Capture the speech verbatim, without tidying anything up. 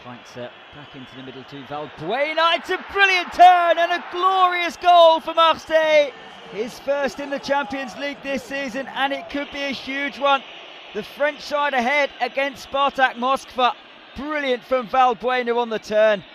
Flanks it back into the middle to Valbuena. It's a brilliant turn and a glorious goal for Marseille. His first in the Champions League this season, and it could be a huge one. The French side ahead against Spartak Moskva. Brilliant from Valbuena on the turn.